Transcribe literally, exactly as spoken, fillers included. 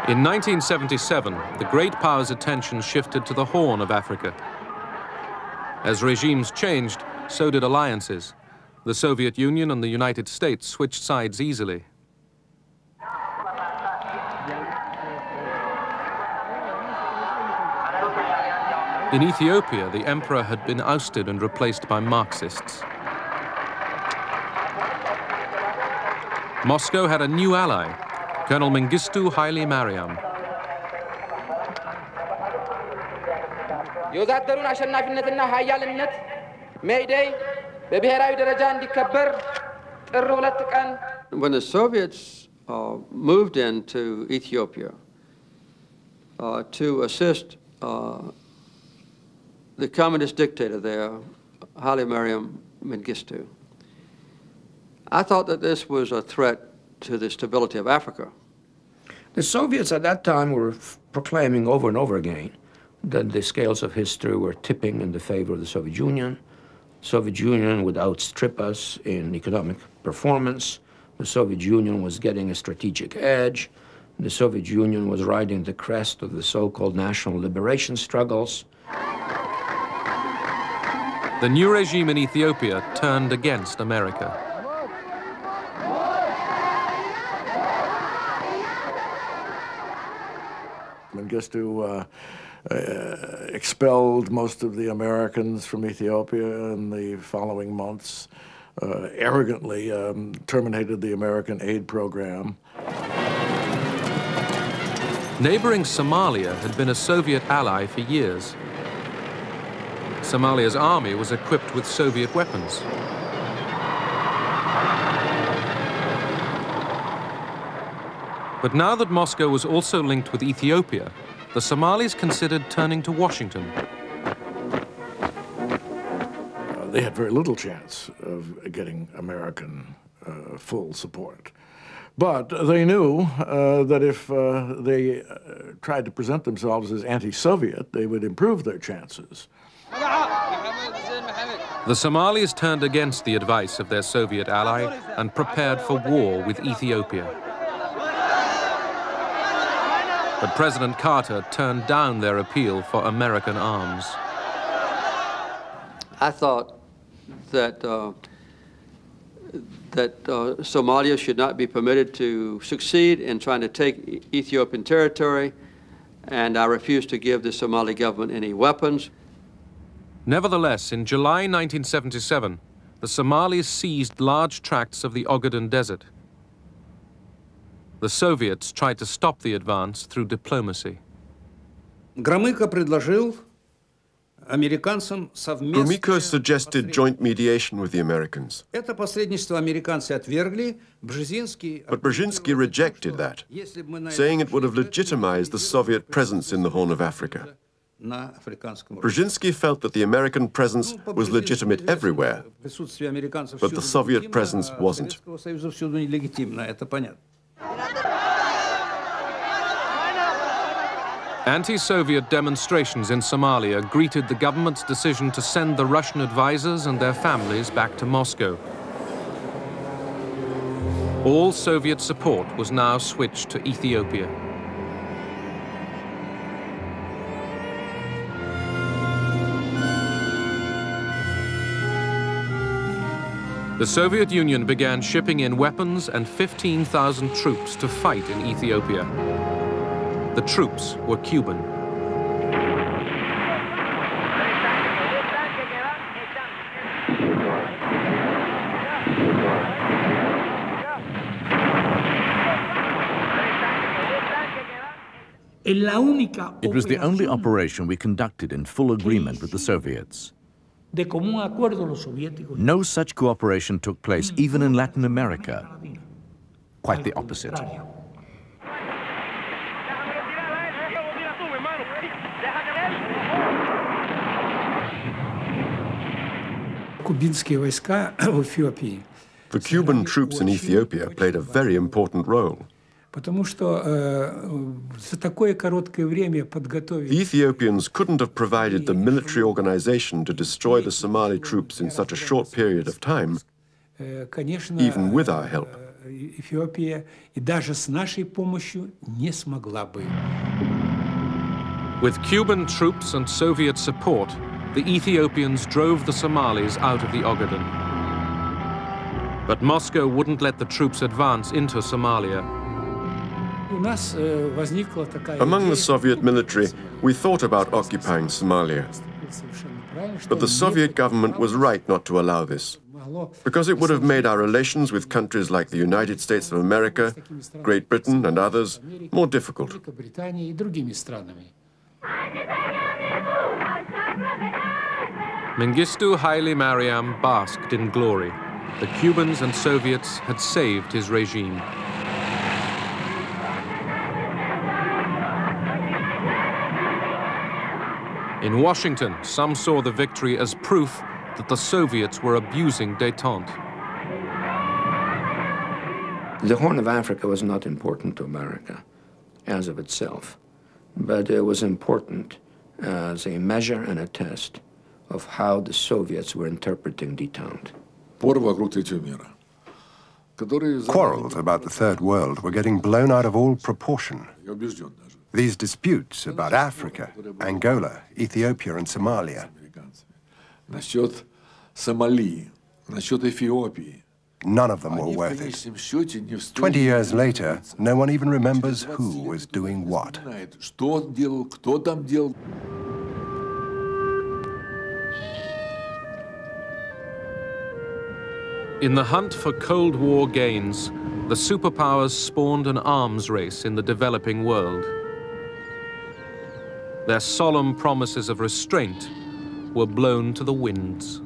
In nineteen seventy-seven, the great powers' attention shifted to the Horn of Africa. As regimes changed, so did alliances. The Soviet Union and the United States switched sides easily. In Ethiopia, the emperor had been ousted and replaced by Marxists. Moscow had a new ally, Colonel Mengistu Haile Mariam. የወዛደሩን አሸናፊነትና ኃያልነት ሜይዴይ በብሔራዊ ደረጃ እንዲከበር ጥር ሁለት ቀን When the Soviets uh, moved into Ethiopia uh, to assist uh, the communist dictator there, Haile Mariam Mengistu, I thought that this was a threat to the stability of Africa. The Soviets at that time were proclaiming over and over again that the scales of history were tipping in the favor of the Soviet Union. The Soviet Union would outstrip us in economic performance. The Soviet Union was getting a strategic edge. The Soviet Union was riding the crest of the so-called national liberation struggles. The new regime in Ethiopia turned against America. Mengistu uh, uh, expelled most of the Americans from Ethiopia in the following months, uh, arrogantly um, terminated the American aid program. Neighboring Somalia had been a Soviet ally for years. Somalia's army was equipped with Soviet weapons. But now that Moscow was also linked with Ethiopia, the Somalis considered turning to Washington. Uh, they had very little chance of getting American uh, full support. But they knew uh, that if uh, they uh, tried to present themselves as anti-Soviet, they would improve their chances. The Somalis turned against the advice of their Soviet ally and prepared for war with Ethiopia. But President Carter turned down their appeal for American arms. I thought that uh, that uh, Somalia should not be permitted to succeed in trying to take Ethiopian territory, and I refused to give the Somali government any weapons. Nevertheless, in July nineteen seventy-seven, the Somalis seized large tracts of the Ogaden Desert. The Soviets tried to stop the advance through diplomacy. Gromyko suggested joint mediation with the Americans. But Brzezinski rejected that, saying it would have legitimized the Soviet presence in the Horn of Africa. Brzezinski felt that the American presence was legitimate everywhere, but the Soviet presence wasn't. Anti-Soviet demonstrations in Somalia greeted the government's decision to send the Russian advisors and their families back to Moscow. All Soviet support was now switched to Ethiopia. The Soviet Union began shipping in weapons and fifteen thousand troops to fight in Ethiopia. The troops were Cuban. It was the only operation we conducted in full agreement with the Soviets. No such cooperation took place even in Latin America. Quite the opposite. The Cuban troops in Ethiopia played a very important role. The Ethiopians couldn't have provided the military organization to destroy the Somali troops in such a short period of time, even with our help. Эфиопия и даже с нашей помощью не смогла бы. With Cuban troops and Soviet support, the Ethiopians drove the Somalis out of the Ogaden. But Moscow wouldn't let the troops advance into Somalia. Among the Soviet military, we thought about occupying Somalia. But the Soviet government was right not to allow this, because it would have made our relations with countries like the United States of America, Great Britain and others more difficult. Mengistu Haile Mariam basked in glory. The Cubans and Soviets had saved his regime. In Washington, some saw the victory as proof that the Soviets were abusing détente. The Horn of Africa was not important to America as of itself, but it was important as a measure and a test of how the Soviets were interpreting détente. Quarrels about the Third World were getting blown out of all proportion. These disputes about Africa, Angola, Ethiopia and Somalia. None of them were worth it. Twenty years later, no one even remembers who was doing what. In the hunt for Cold War gains, the superpowers spawned an arms race in the developing world. Their solemn promises of restraint were blown to the winds.